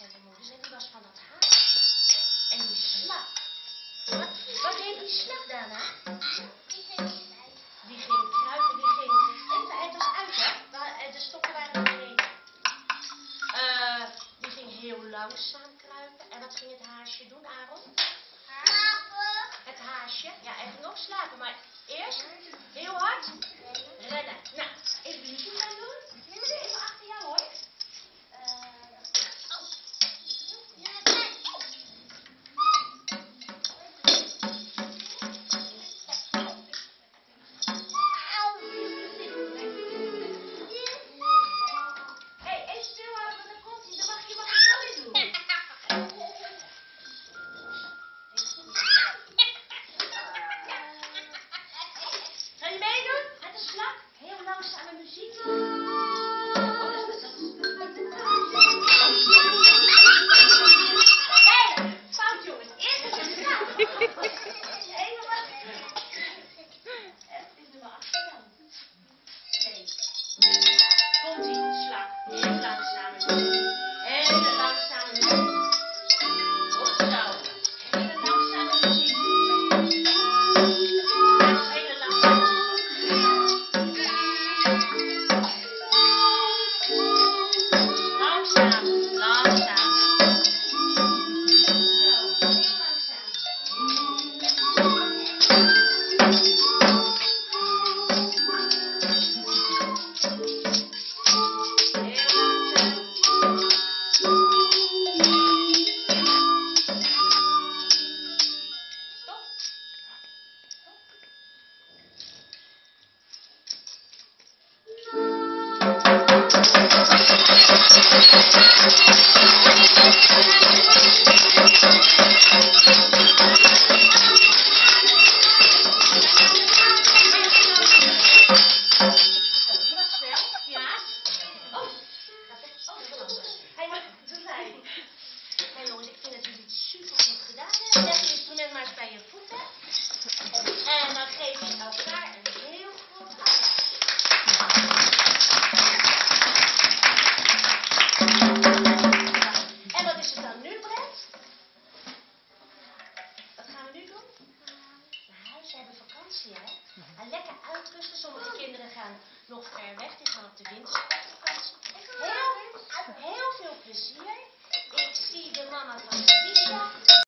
zei de moeder, en die was van dat haasje. En die slag. Wat deed die slag daarna? Die ging kruipen, het was uit, hè? De stokken waren doorheen. Die ging heel langzaam kruipen. En wat ging het haasje doen, Aaron? Het haasje, ja, hij ging ook slapen, maar eerst heel hard rennen. Nou, even de muziek gaan doen. Even achter jou, hoor. Hé, even stilhouden, want dan komt hij. Dan mag je het zo weer doen. Ga je meedoen met de slag? Heel langzame muziek. Nee, fout jongens. Eerst is het slag. Even wachten. Het is nummer 8 dan. Nee. Komt-ie, slag. Heel langzame muziek. Hele langzame muziek. Goed zo. Hele langzame muziek. Hele langzame muziek. Langzaam, langzaam. Zo, heel langzaam. Heel langzaam. Hey jongens, ik vind dat jullie het super goed gedaan hebben. Leg je instrument maar eens bij je voeten. En dan geef je elkaar een heel groot applaus. En wat is het dan nu, Brett? Wat gaan we nu doen? Naar huis, we hebben vakantie, hè? En lekker uitrusten. Sommige kinderen gaan nog ver weg. Die gaan op de wintersportvakantie. Heel veel plezier. Ik zie de mama van Tisha.